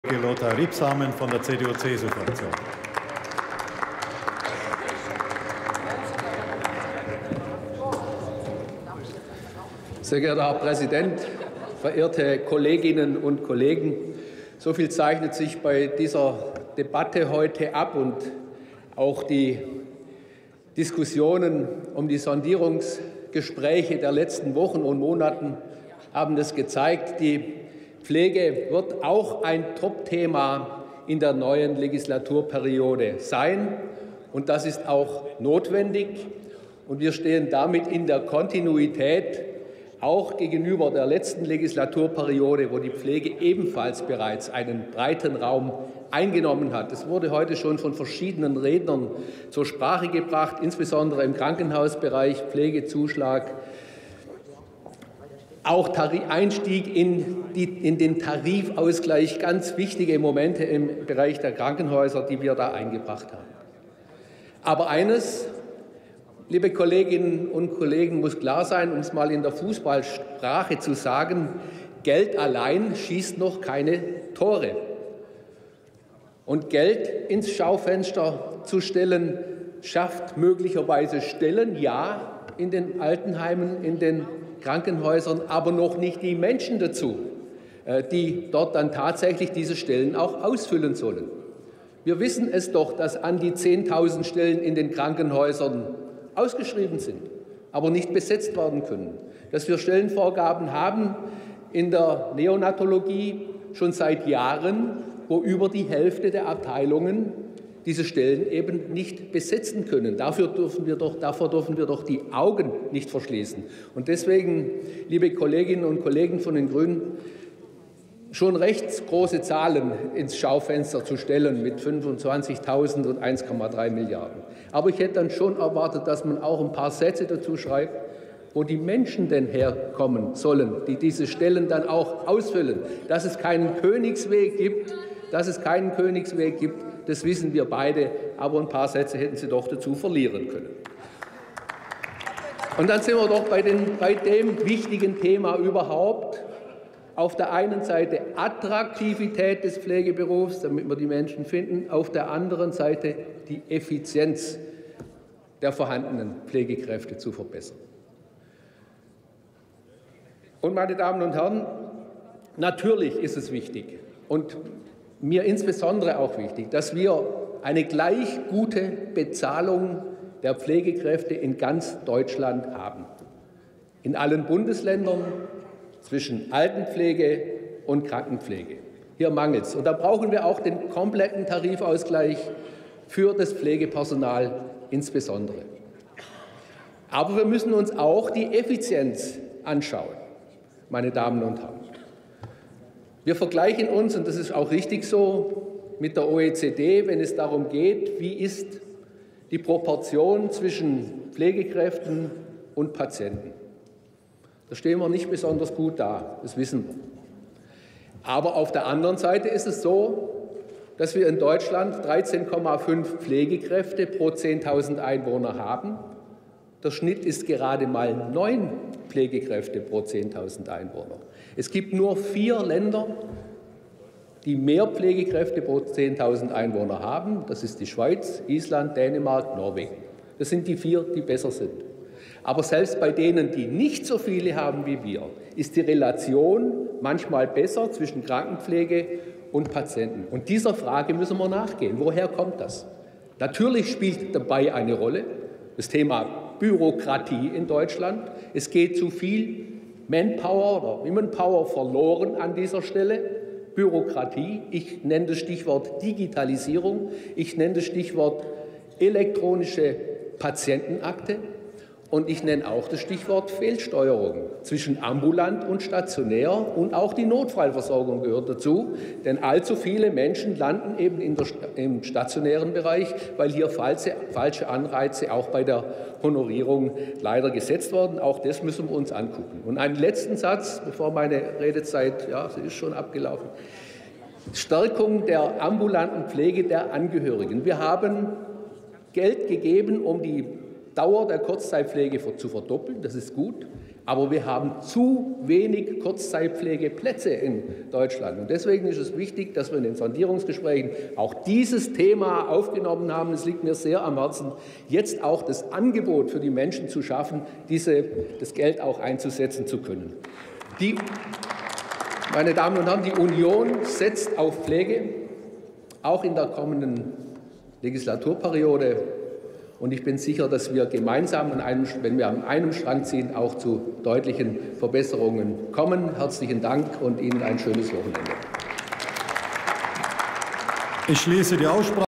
Lothar Riebsamen von der CDU-CSU-Fraktion. Sehr geehrter Herr Präsident, verehrte Kolleginnen und Kollegen! So viel zeichnet sich bei dieser Debatte heute ab, und auch die Diskussionen um die Sondierungsgespräche der letzten Wochen und Monaten haben das gezeigt. Die Pflege wird auch ein Top-Thema in der neuen Legislaturperiode sein, und das ist auch notwendig. Und wir stehen damit in der Kontinuität auch gegenüber der letzten Legislaturperiode, wo die Pflege ebenfalls bereits einen breiten Raum eingenommen hat. Es wurde heute schon von verschiedenen Rednern zur Sprache gebracht, insbesondere im Krankenhausbereich, Pflegezuschlag, auch Einstieg in den Tarifausgleich, ganz wichtige Momente im Bereich der Krankenhäuser, die wir da eingebracht haben. Aber eines, liebe Kolleginnen und Kollegen, muss klar sein, um es mal in der Fußballsprache zu sagen: Geld allein schießt noch keine Tore. Und Geld ins Schaufenster zu stellen, schafft möglicherweise Stellen, ja, in den Altenheimen, in den Krankenhäusern, aber noch nicht die Menschen dazu, die dort dann tatsächlich diese Stellen auch ausfüllen sollen. Wir wissen es doch, dass an die 10.000 Stellen in den Krankenhäusern ausgeschrieben sind, aber nicht besetzt werden können. Dass wir Stellenvorgaben haben in der Neonatologie schon seit Jahren, wo über die Hälfte der Abteilungen diese Stellen eben nicht besetzen können. Davor dürfen wir doch die Augen nicht verschließen. Und deswegen, liebe Kolleginnen und Kollegen von den Grünen, schon recht große Zahlen ins Schaufenster zu stellen mit 25.000 und 1,3 Milliarden. Aber ich hätte dann schon erwartet, dass man auch ein paar Sätze dazu schreibt, wo die Menschen denn herkommen sollen, die diese Stellen dann auch ausfüllen. Dass es keinen Königsweg gibt, das wissen wir beide, aber ein paar Sätze hätten Sie doch dazu verlieren können. Und dann sind wir doch bei dem wichtigen Thema überhaupt. Auf der einen Seite Attraktivität des Pflegeberufs, damit wir die Menschen finden, auf der anderen Seite die Effizienz der vorhandenen Pflegekräfte zu verbessern. Und, meine Damen und Herren, natürlich ist es wichtig und mir insbesondere auch wichtig, dass wir eine gleich gute Bezahlung der Pflegekräfte in ganz Deutschland haben. In allen Bundesländern, zwischen Altenpflege und Krankenpflege. Hier mangelt es. Und da brauchen wir auch den kompletten Tarifausgleich für das Pflegepersonal insbesondere. Aber wir müssen uns auch die Effizienz anschauen, meine Damen und Herren. Wir vergleichen uns, und das ist auch richtig so, mit der OECD, wenn es darum geht, wie ist die Proportion zwischen Pflegekräften und Patienten. Da stehen wir nicht besonders gut da, das wissen wir. Aber auf der anderen Seite ist es so, dass wir in Deutschland 13,5 Pflegekräfte pro 10.000 Einwohner haben. Der Schnitt ist gerade mal 9 Pflegekräfte pro 10.000 Einwohner. Es gibt nur 4 Länder, die mehr Pflegekräfte pro 10.000 Einwohner haben. Das ist die Schweiz, Island, Dänemark, Norwegen. Das sind die 4, die besser sind. Aber selbst bei denen, die nicht so viele haben wie wir, ist die Relation manchmal besser zwischen Krankenpflege und Patienten. Und dieser Frage müssen wir nachgehen. Woher kommt das? Natürlich spielt dabei eine Rolle das Thema Bürokratie in Deutschland. Es geht zu viel Manpower oder Womenpower verloren an dieser Stelle. Bürokratie, ich nenne das Stichwort Digitalisierung, ich nenne das Stichwort elektronische Patientenakte. Und ich nenne auch das Stichwort Fehlsteuerung zwischen ambulant und stationär, und auch die Notfallversorgung gehört dazu. Denn allzu viele Menschen landen eben im stationären Bereich, weil hier falsche Anreize auch bei der Honorierung leider gesetzt werden. Auch das müssen wir uns angucken. Und einen letzten Satz, bevor meine Redezeit, ja, sie ist schon abgelaufen. Stärkung der ambulanten Pflege der Angehörigen. Wir haben Geld gegeben, um die Dauer der Kurzzeitpflege zu verdoppeln, das ist gut. Aber wir haben zu wenig Kurzzeitpflegeplätze in Deutschland. Und deswegen ist es wichtig, dass wir in den Sondierungsgesprächen auch dieses Thema aufgenommen haben. Es liegt mir sehr am Herzen, jetzt auch das Angebot für die Menschen zu schaffen, das Geld auch einzusetzen zu können. Meine Damen und Herren, die Union setzt auf Pflege, auch in der kommenden Legislaturperiode. Und ich bin sicher, dass wir gemeinsam, wenn wir an einem Strang ziehen, auch zu deutlichen Verbesserungen kommen. Herzlichen Dank und Ihnen ein schönes Wochenende. Ich schließe die Aussprache.